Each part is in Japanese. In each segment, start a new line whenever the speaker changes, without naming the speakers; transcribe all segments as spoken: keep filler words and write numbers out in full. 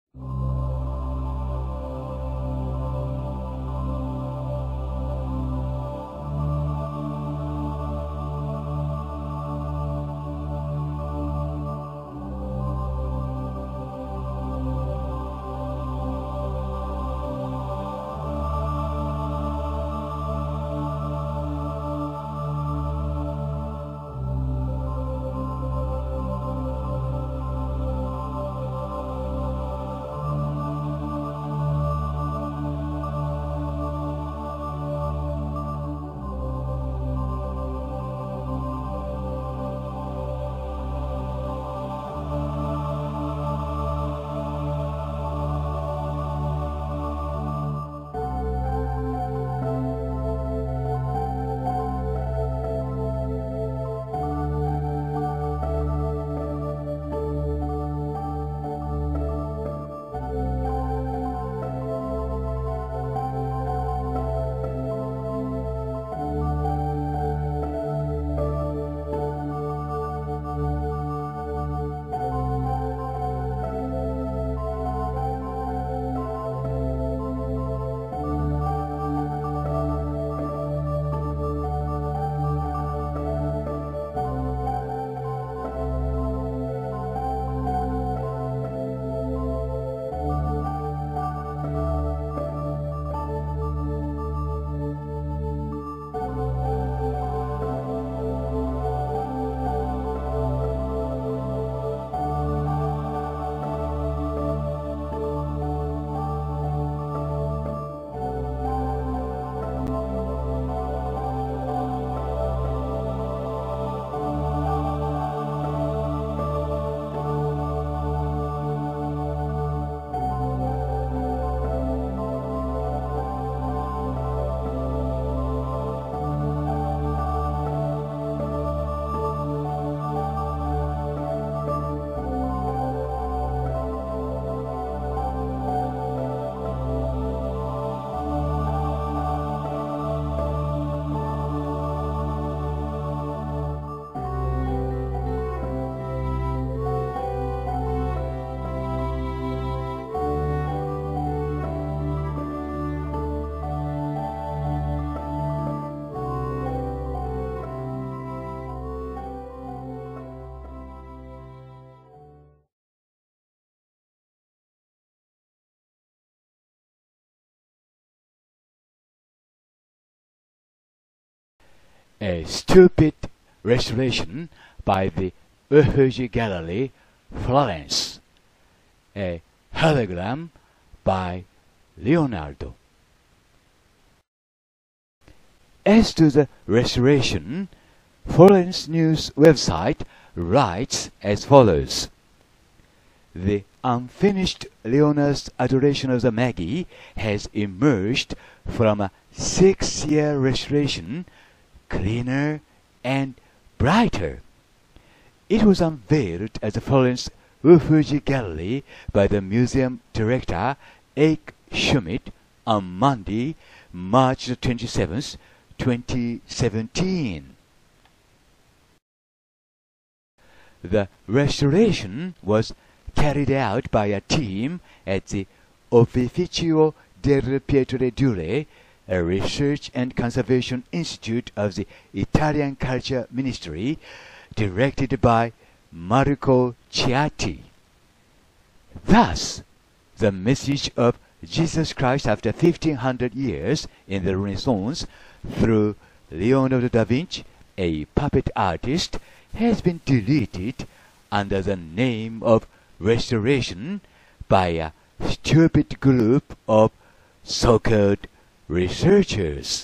A stupid restoration by the Uffizi Gallery, Florence. A hologram by Leonardo. As to the restoration, Florence News website writes as follows. The unfinished Leonardo's Adoration of the Magi has emerged from a six-year restoration, cleaner and brighter. It was unveiled at the Florence Uffizi Gallery by the museum director Eike Schmidt on Monday, March twenty-seventh, twenty seventeen. The restoration was carried out by a team at the Opificio del Pietre Dure, a research and conservation institute of the Italian Culture Ministry, directed by Marco Ciatti. Thus, the message of Jesus Christ after fifteen hundred years in the Renaissance through Leonardo da Vinci, a puppet artist, has been deleted under the name of restoration by a stupid group of so-called researchers.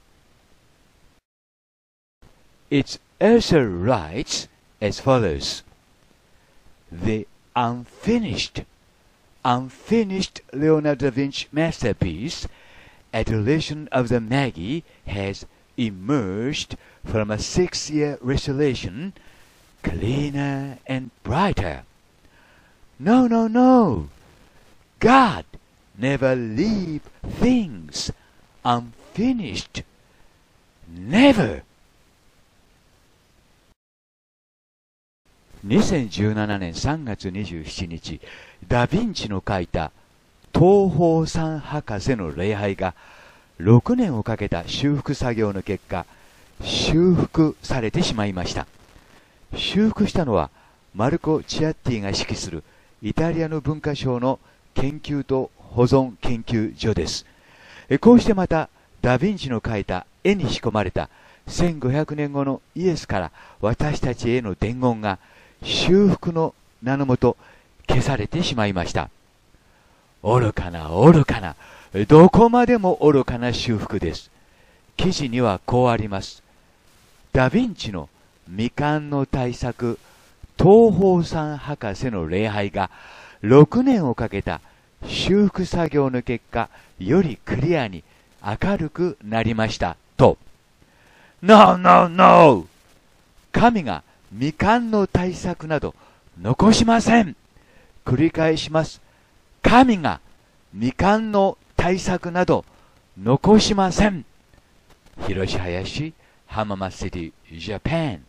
It also writes as follows. The unfinished, unfinished Leonardo da Vinci masterpiece, Adoration of the Magi, has emerged from a six-year restoration, cleaner and brighter. No, no, no! God never leave things unfinished. Never! にせんじゅうななねんさんがつにじゅうしちにち、ダ・ヴィンチの書いた東方三博士の礼拝がろくねんをかけた修復作業の結果、修復されてしまいました。修復したのはマルコ・チアッティが指揮するイタリアの文化省の研究と保存研究所です。こうしてまたダ・ヴィンチの描いた絵に仕込まれたせんごひゃくねんごのイエスから私たちへの伝言が修復の名のもと消されてしまいました。愚かな愚かな、どこまでも愚かな修復です。記事にはこうあります。ダ・ヴィンチの未完の大作東方三博士の礼拝がろくねんをかけた修復作業の結果、よりクリアに明るくなりましたと。No, no, no! 神が未完の大作など残しません。繰り返します。神が未完の大作など残しません。広島林、浜松シティ、ジャパン。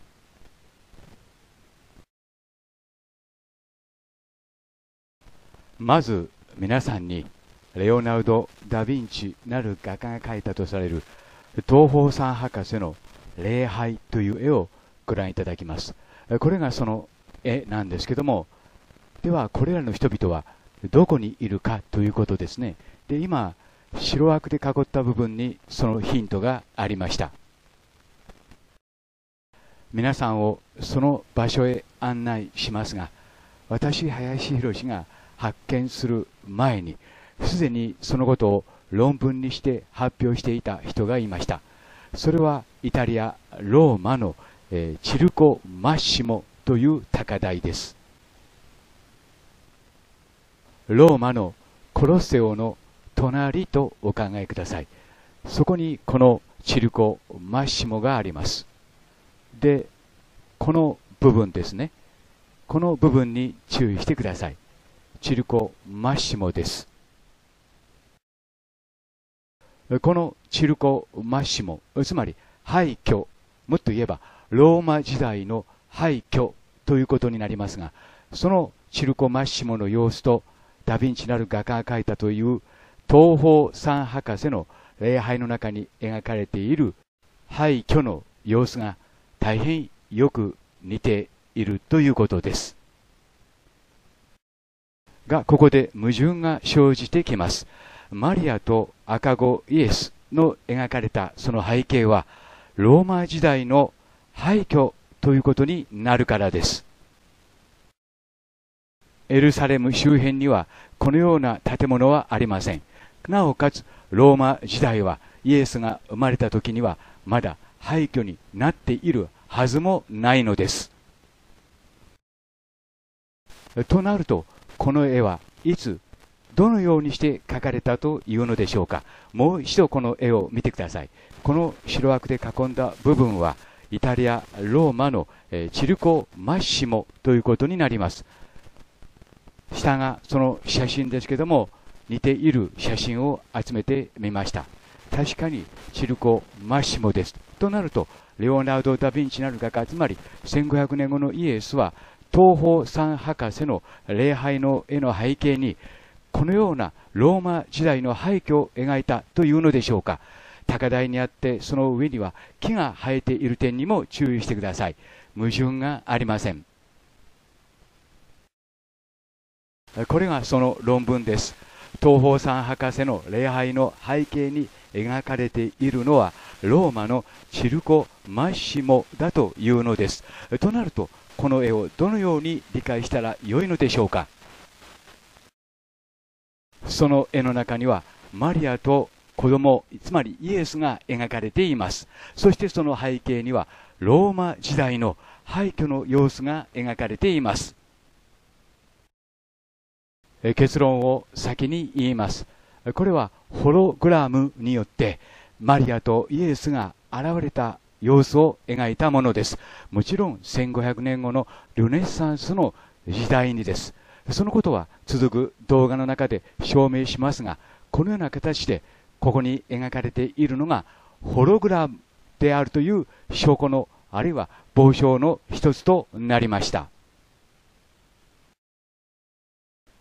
まず皆さんにレオナルド・ダ・ヴィンチなる画家が描いたとされる東方三博士の礼拝という絵をご覧いただきます。これがその絵なんですけども、ではこれらの人々はどこにいるかということですね。で、今白枠で囲った部分にそのヒントがありました。皆さんをその場所へ案内しますが、私林博が発見する前にすでにそのことを論文にして発表していた人がいました。それはイタリア・ローマの、えー、チルコ・マッシモという高台です。ローマのコロッセオの隣とお考えください。そこにこのチルコ・マッシモがあります。で、この部分ですね。この部分に注意してください。チルコ・マッシモです。このチルコ・マッシモ、つまり廃墟、もっと言えばローマ時代の廃墟ということになりますが、そのチルコ・マッシモの様子とダ・ヴィンチなる画家が描いたという東方三博士の礼拝の中に描かれている廃墟の様子が大変よく似ているということです。が、ここで矛盾が生じてきます。マリアと赤子イエスの描かれたその背景はローマ時代の廃墟ということになるからです。エルサレム周辺にはこのような建物はありません。なおかつローマ時代はイエスが生まれた時にはまだ廃墟になっているはずもないのです。となると、この絵はいつどのようにして描かれたというのでしょうか。もう一度この絵を見てください。この白枠で囲んだ部分はイタリア・ローマのチルコ・マッシモということになります。下がその写真ですけども、似ている写真を集めてみました。確かにチルコ・マッシモです。となると、レオナルド・ダ・ヴィンチなる画家、つまりせんごひゃくねんごのイエスは東方三博士の礼拝の絵の背景にこのようなローマ時代の廃墟を描いたというのでしょうか。高台にあってその上には木が生えている点にも注意してください。矛盾がありません。これがその論文です。東方三博士の礼拝の背景に描かれているのはローマのチルコ・マッシモだというのです。となると、この絵をどのように理解したらよいのでしょうか。その絵の中にはマリアと子供、つまりイエスが描かれています。そしてその背景にはローマ時代の廃墟の様子が描かれています。結論を先に言います。これはホログラムによってマリアとイエスが現れた様子を描いたものです。もちろんせんごひゃくねんごのルネッサンスの時代にです。そのことは続く動画の中で証明しますが、このような形でここに描かれているのがホログラムであるという証拠の、あるいは傍証の一つとなりました。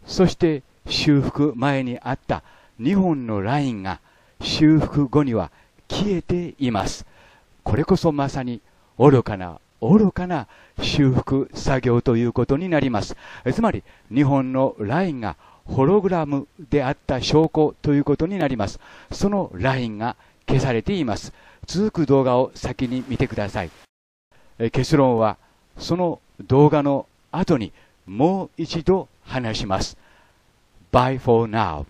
そして修復前にあったにほんのラインが修復後には消えています。これこそまさに愚かな愚かな修復作業ということになります。つまりにほんのラインがホログラムであった証拠ということになります。そのラインが消されています。続く動画を先に見てください。結論はその動画の後にもう一度話します。Bye for now.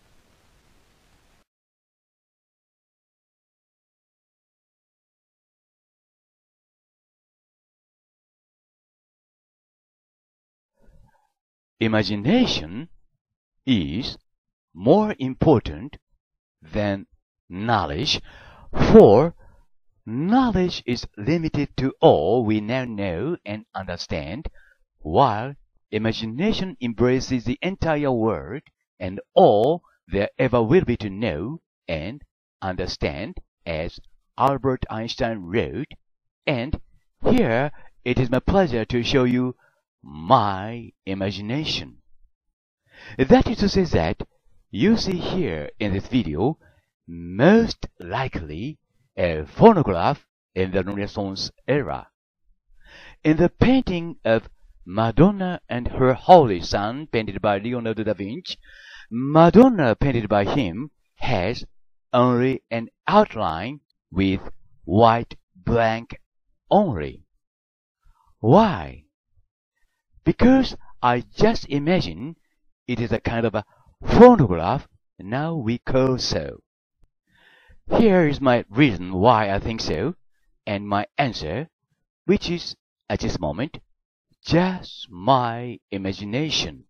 Imagination is more important than knowledge, for knowledge is limited to all we now know and understand, while imagination embraces the entire world and all there ever will be to know and understand, as Albert Einstein wrote. And here it is my pleasure to show you my imagination. That is to say that you see here in this video most likely a phonograph in the Renaissance era. In the painting of Madonna and her Holy Son, painted by Leonardo da Vinci, Madonna, painted by him, has only an outline with white blank only. Why? Because I just imagine it is a kind of a phonograph now we call so. Here is my reason why I think so, and my answer, which is, at this moment, just my imagination.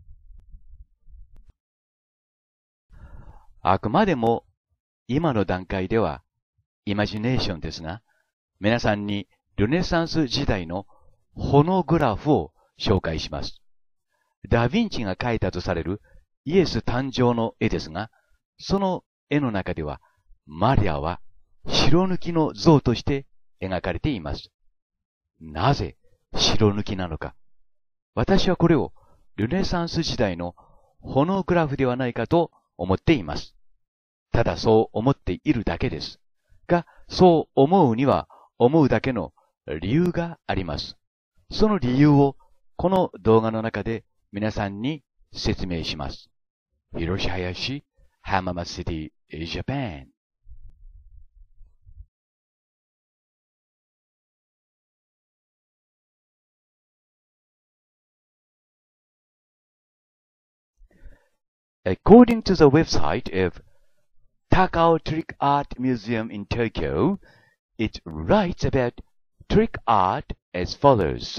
あくまでも今の段階ではイマジネーションですが、皆さんにルネサンス時代のホノグラフを紹介します。ダ・ヴィンチが描いたとされるイエス誕生の絵ですが、その絵の中ではマリアは白抜きの像として描かれています。なぜ白抜きなのか。私はこれをルネサンス時代のホノグラフではないかと思っています。ただそう思っているだけです。が、そう思うには思うだけの理由があります。その理由をこの動画の中で皆さんに説明します。広島市、浜松シティ、ジャパン。According to the website of Takao Trick Art Museum in Tokyo, it writes about trick art as follows.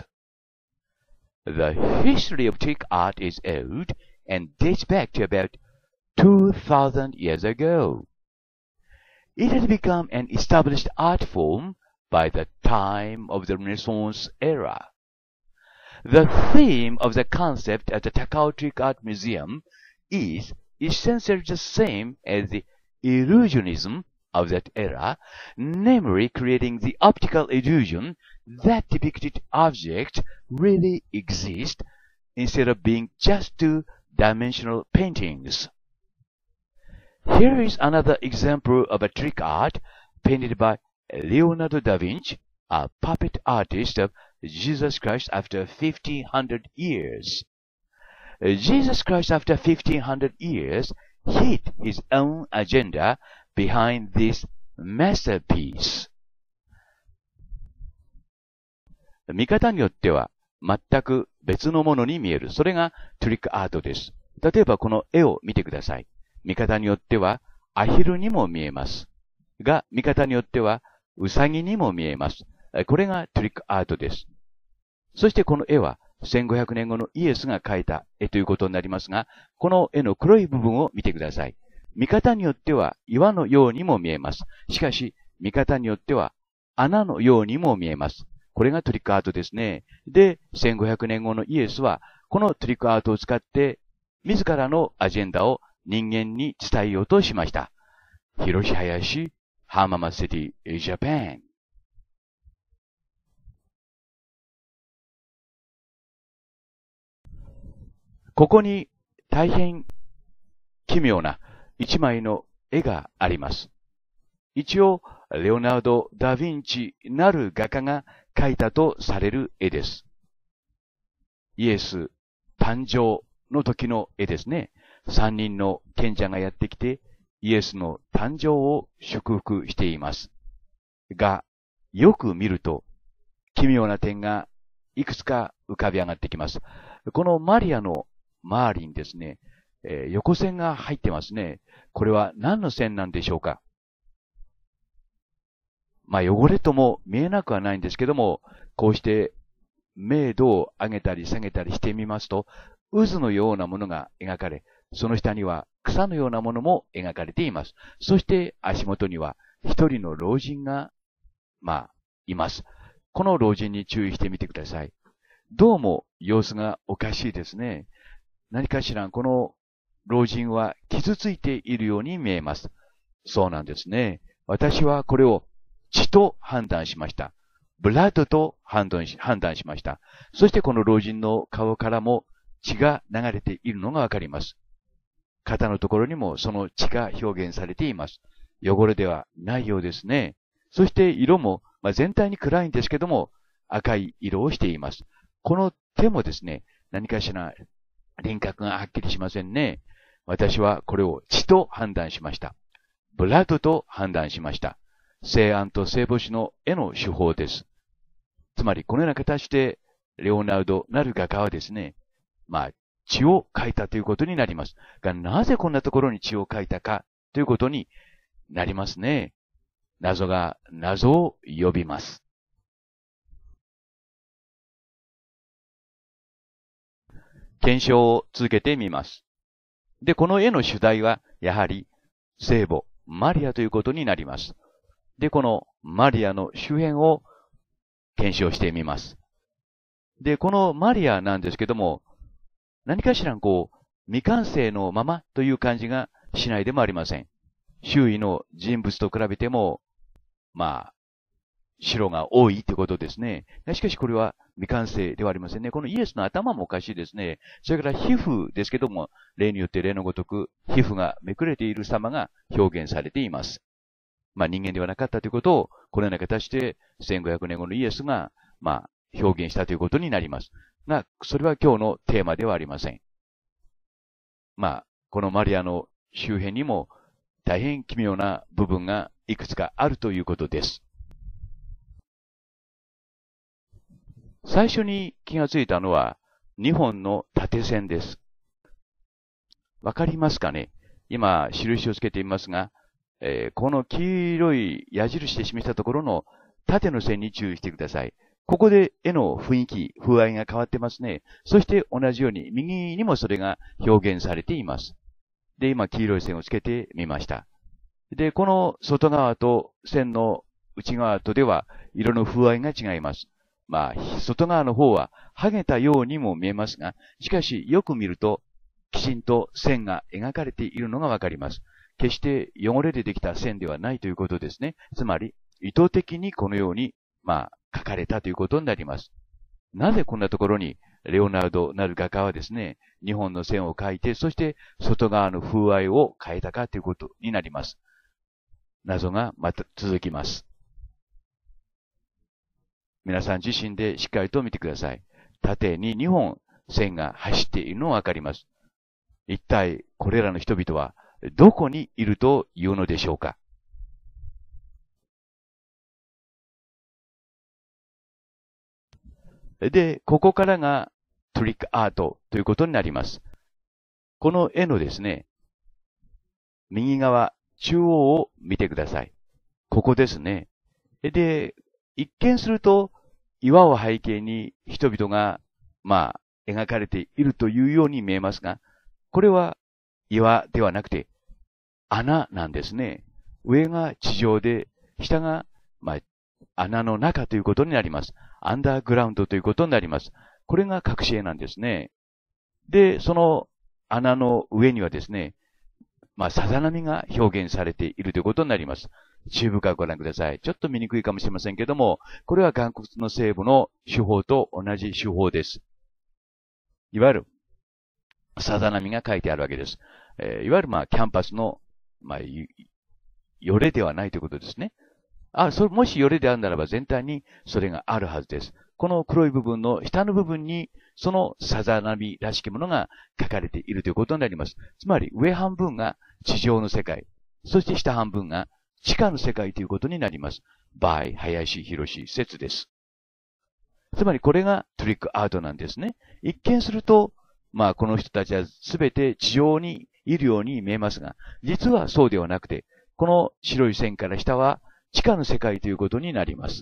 The history of trick art is old and dates back to about two thousand years ago. It has become an established art form by the time of the Renaissance era. The theme of the concept at the Takao Trick Art Museum is essentially the same as the illusionism of that era, namely creating the optical illusion that depicted objects really exist instead of being just two-dimensional paintings. Here is another example of a trick art painted by Leonardo da Vinci, a puppet artist of Jesus Christ after fifteen hundred years. Jesus Christ after fifteen hundred years hid his own agenda behind this masterpiece. 見方によっては全く別のものに見える。それがトリックアートです。例えばこの絵を見てください。見方によってはアヒルにも見えます。が、見方によってはウサギにも見えます。これがトリックアートです。そしてこの絵はせんごひゃくねんごのイエスが描いた絵ということになりますが、この絵の黒い部分を見てください。見方によっては岩のようにも見えます。しかし、見方によっては穴のようにも見えます。これがトリックアートですね。で、せんごひゃくねんごのイエスは、このトリックアートを使って、自らのアジェンダを人間に伝えようとしました。広島市、浜松シティ、ジャパン。ここに大変奇妙な一枚の絵があります。一応、レオナルド・ダ・ヴィンチなる画家が描いたとされる絵です。イエス誕生の時の絵ですね。三人の賢者がやってきて、イエスの誕生を祝福しています。が、よく見ると、奇妙な点がいくつか浮かび上がってきます。このマリアの周りにですね、えー、横線が入ってますね。これは何の線なんでしょうか？まあ汚れとも見えなくはないんですけども、こうして明度を上げたり下げたりしてみますと、渦のようなものが描かれ、その下には草のようなものも描かれています。そして足元には一人の老人が、まあ、います。この老人に注意してみてください。どうも様子がおかしいですね。何かしらこの老人は傷ついているように見えます。そうなんですね。私はこれを血と判断しました。ブラッドと判断し、判断しました。そしてこの老人の顔からも血が流れているのがわかります。肩のところにもその血が表現されています。汚れではないようですね。そして色も、まあ、全体に暗いんですけども、赤い色をしています。この手もですね、何かしら輪郭がはっきりしませんね。私はこれを血と判断しました。ブラッドと判断しました。聖安と聖母子の絵の手法です。つまり、このような形で、レオナルドなる画家はですね、まあ、血を描いたということになります。が、なぜこんなところに血を描いたかということになりますね。謎が謎を呼びます。検証を続けてみます。で、この絵の主題は、やはり、聖母、マリアということになります。で、このマリアの周辺を検証してみます。で、このマリアなんですけども、何かしらこう、未完成のままという感じがしないでもありません。周囲の人物と比べても、まあ、白が多いということですね。しかしこれは未完成ではありませんね。このイエスの頭もおかしいですね。それから皮膚ですけども、例によって例のごとく、皮膚がめくれている様が表現されています。まあ人間ではなかったということを、このような形でせんごひゃくねんごのイエスが、まあ、表現したということになります。が、それは今日のテーマではありません。まあ、このマリアの周辺にも大変奇妙な部分がいくつかあるということです。最初に気がついたのはにほんの縦線です。わかりますかね？今、印をつけていますが、えー、この黄色い矢印で示したところの縦の線に注意してください。ここで絵の雰囲気、風合いが変わってますね。そして同じように右にもそれが表現されています。で、今黄色い線をつけてみました。で、この外側と線の内側とでは色の風合いが違います。まあ、外側の方は剥げたようにも見えますが、しかしよく見るときちんと線が描かれているのがわかります。決して汚れでできた線ではないということですね。つまり、意図的にこのように、まあ、描かれたということになります。なぜこんなところに、レオナルドなる画家はですね、にほんの線を描いて、そして外側の風合いを変えたかということになります。謎がまた続きます。皆さん自身でしっかりと見てください。縦ににほん線が走っているのがわかります。一体これらの人々はどこにいるというのでしょうか？で、ここからがトリックアートということになります。この絵のですね、右側、中央を見てください。ここですね。で、一見すると岩を背景に人々が、まあ、描かれているというように見えますが、これは岩ではなくて穴なんですね。上が地上で、下が、まあ、穴の中ということになります。アンダーグラウンドということになります。これが隠し絵なんですね。で、その穴の上にはですね、まあ、さざ波が表現されているということになります。注意深くご覧ください。ちょっと見にくいかもしれませんけども、これは岩窟の聖母の手法と同じ手法です。いわゆる、 さざ波が書いてあるわけです。えー、いわゆるまあ、キャンパスの、まあ、よれではないということですね。あ、それ、もしよれであるならば全体にそれがあるはずです。この黒い部分の下の部分に、そのさざ波らしきものが書かれているということになります。つまり、上半分が地上の世界、そして下半分が地下の世界ということになります。by 林博説です。つまり、これがトリックアートなんですね。一見すると、まあ、この人たちはすべて地上にいるように見えますが、実はそうではなくて、この白い線から下は地下の世界ということになります。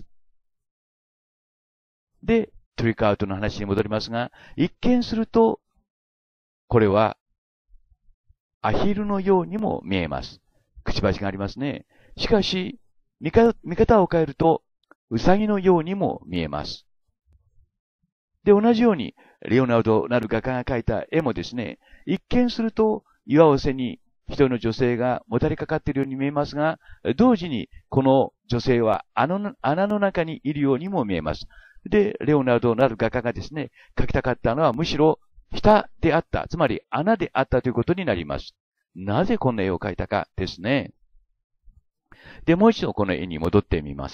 で、トリックアートの話に戻りますが、一見すると、これはアヒルのようにも見えます。くちばしがありますね。しかし、見方、見方を変えると、ウサギのようにも見えます。で、同じように、レオナルドなる画家が描いた絵もですね、一見すると岩を背に一人の女性がもたれかかっているように見えますが、同時にこの女性は穴の、穴の中にいるようにも見えます。で、レオナルドなる画家がですね、描きたかったのはむしろ下であった、つまり穴であったということになります。なぜこんな絵を描いたかですね。で、もう一度この絵に戻ってみます。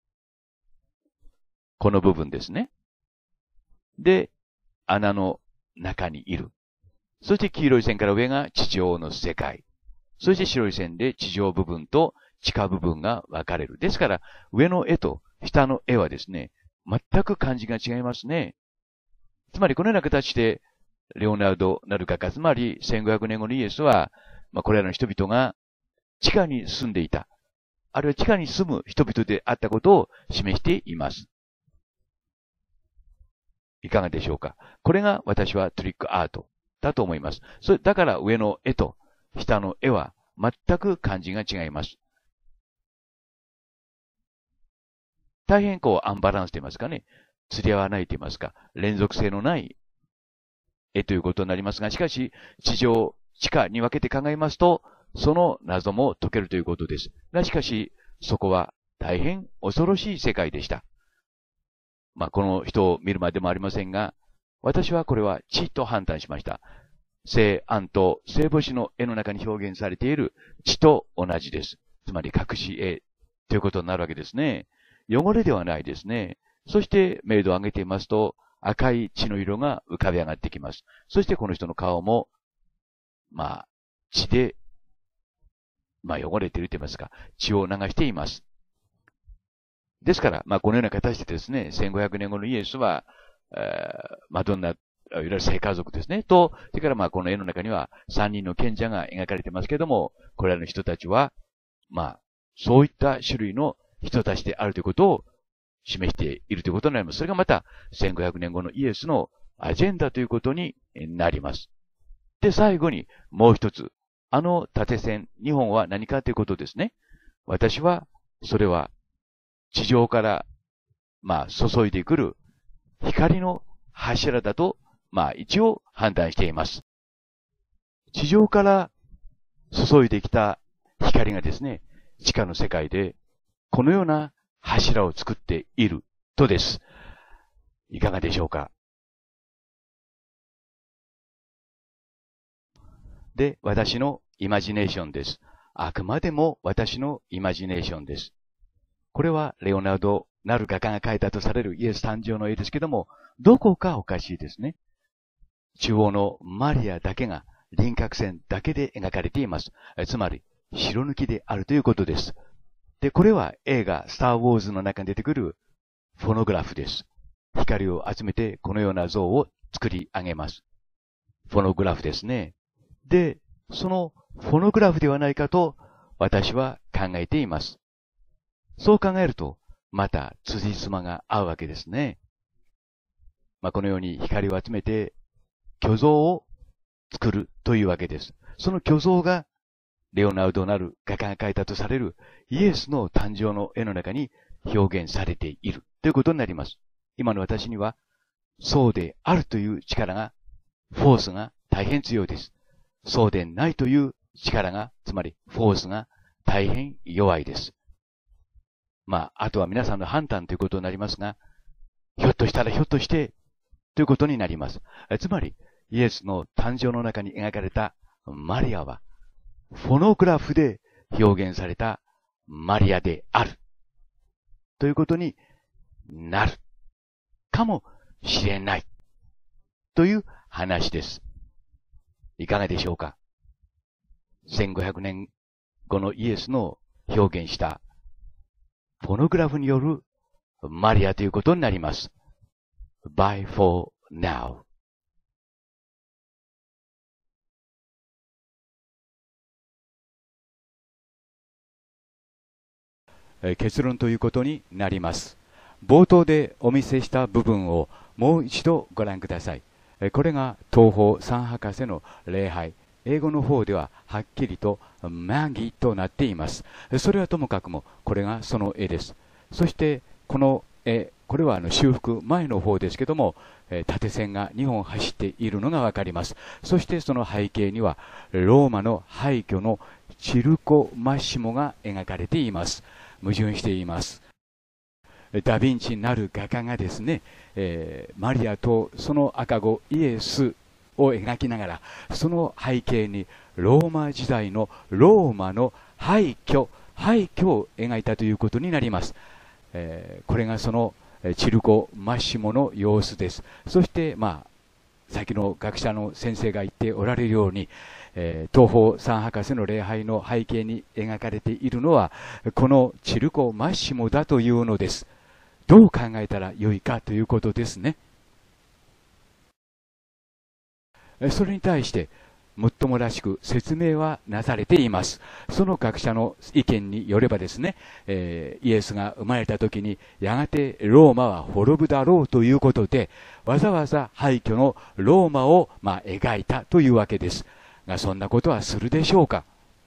この部分ですね。で、穴の中にいる。そして黄色い線から上が地上の世界。そして白い線で地上部分と地下部分が分かれる。ですから、上の絵と下の絵はですね、全く感じが違いますね。つまり、このような形で、レオナルドなる画家、つまりせんごひゃくねんごのイエスは、まあ、これらの人々が地下に住んでいた。あるいは地下に住む人々であったことを示しています。いかがでしょうか。これが私はトリックアートだと思います。それだから上の絵と下の絵は全く感じが違います。大変こうアンバランスと言いますかね。釣り合わないと言いますか。連続性のない絵ということになりますが、しかし地上、地下に分けて考えますと、その謎も解けるということです。がしかし、そこは大変恐ろしい世界でした。まあ、この人を見るまでもありませんが、私はこれは地と判断しました。聖暗と聖母子の絵の中に表現されている地と同じです。つまり隠し絵ということになるわけですね。汚れではないですね。そして明度を上げていますと赤い血の色が浮かび上がってきます。そしてこの人の顔も、まあ、血で、まあ汚れていると言いますか、血を流しています。ですから、まあ、このような形でですね、せんごひゃくねんごのイエスは、えー、マドンナ、いわゆる聖家族ですね。と、それからまあ、この絵の中にはさんにんの賢者が描かれていますけれども、これらの人たちは、まあ、そういった種類の人たちであるということを示しているということになります。それがまた、せんごひゃくねんごのイエスのアジェンダということになります。で、最後にもう一つ、あの縦線にほんは何かということですね。私は、それは、地上から、まあ、注いでくる光の柱だと、まあ、一応判断しています。地上から注いできた光がですね、地下の世界で、このような柱を作っているとです。いかがでしょうか。で、私のイマジネーションです。あくまでも私のイマジネーションです。これはレオナルドなる画家が描いたとされるイエス誕生の絵ですけども、どこかおかしいですね。中央のマリアだけが輪郭線だけで描かれています。つまり、白抜きであるということです。で、これは映画スター・ウォーズの中に出てくるフォノグラフです。光を集めてこのような像を作り上げます。フォノグラフですね。で、そのフォノグラフではないかと私は考えています。そう考えると、また辻褄が合うわけですね。まあ、このように光を集めて虚像を作るというわけです。その虚像がレオナルドなる画家が描いたとされるイエスの誕生の絵の中に表現されているということになります。今の私にはそうであるという力が、フォースが大変強いです。そうでないという力が、つまりフォースが大変弱いです。まあ、あとは皆さんの判断ということになりますが、ひょっとしたらひょっとして、ということになります。つまり、 イエスの誕生の中に描かれたマリアは、フォノグラフで表現されたマリアである。ということになる。かもしれない。という話です。いかがでしょうか？せんごひゃくねんごのイエスの表現したフォノグラフによるマリアということになります。Bye for now. 結論ということになります。冒頭でお見せした部分をもう一度ご覧ください。これが東方三博士の礼拝。英語の方でははっきりとマギとなっています。それはともかくもこれがその絵です。そしてこの絵、これはあの修復前の方ですけども、縦線がにほん走っているのがわかります。そしてその背景にはローマの廃墟のチルコ・マッシモが描かれています。矛盾しています。ダ・ヴィンチなる画家がですね、えー、マリアとその赤子イエスを描きながら、その背景にローマ時代のローマの廃墟、廃墟を描いたということになります。えー、これがそのチルコ・マッシモの様子です。そして、まあ、先の学者の先生が言っておられるように、えー、東方三博士の礼拝の背景に描かれているのは、このチルコ・マッシモだというのです。どう考えたらよいかということですね。それに対して、もっともらしく説明はなされています。その学者の意見によればですね、えー、イエスが生まれた時に、やがてローマは滅ぶだろうということで、わざわざ廃墟のローマを、まあ、描いたというわけです。が、そんなことはするでしょうか。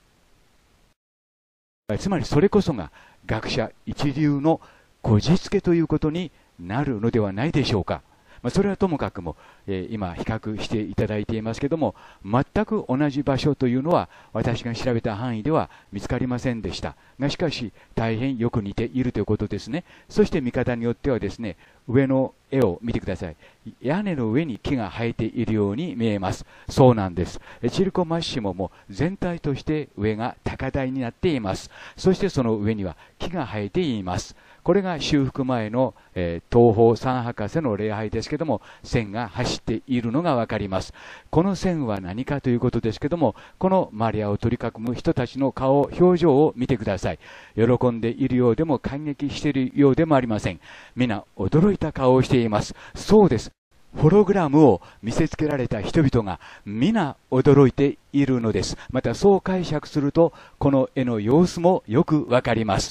つまりそれこそが学者一流のこじつけということになるのではないでしょうか。まあ、それはともかくも、えー、今比較していただいていますけども、全く同じ場所というのは私が調べた範囲では見つかりませんでしたが、しかし大変よく似ているということですね。そして見方によってはですね、上の絵を見てください。屋根の上に木が生えているように見えます。そうなんです。チルコ・マッシモも全体として上が高台になっています。そしてその上には木が生えています。これが修復前の、えー、東方三博士の礼拝ですけども、線が走っているのがわかります。この線は何かということですけども、このマリアを取り囲む人たちの顔、表情を見てください。喜んでいるようでも感激しているようでもありません。皆驚いた顔をしています。そうです。ホログラムを見せつけられた人々が皆驚いているのです。またそう解釈すると、この絵の様子もよくわかります。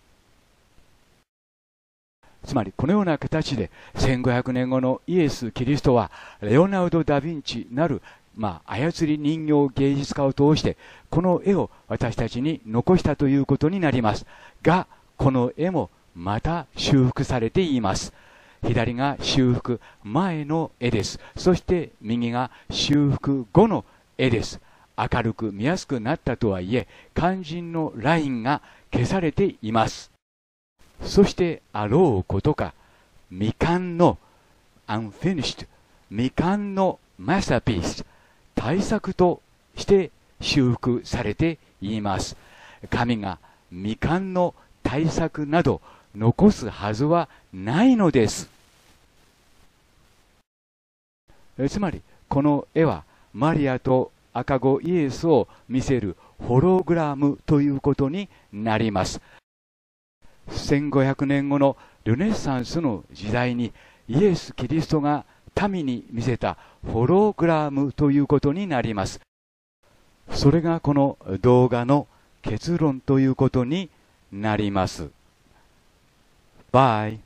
つまりこのような形でせんごひゃくねんごのイエス・キリストはレオナルド・ダ・ヴィンチなる、まあ、操り人形芸術家を通してこの絵を私たちに残したということになりますが、この絵もまた修復されています。左が修復前の絵です。そして右が修復後の絵です。明るく見やすくなったとはいえ、肝心のラインが消されています。そしてあろうことか、未完の unfinished 未完のマスターピース、大作として修復されています。神が未完の大作など残すはずはないのです。つまりこの絵はマリアと赤子イエスを見せるホログラムということになります。せんごひゃくねんごのルネサンスの時代にイエス・キリストが民に見せたホログラムということになります。それがこの動画の結論ということになります。バイ。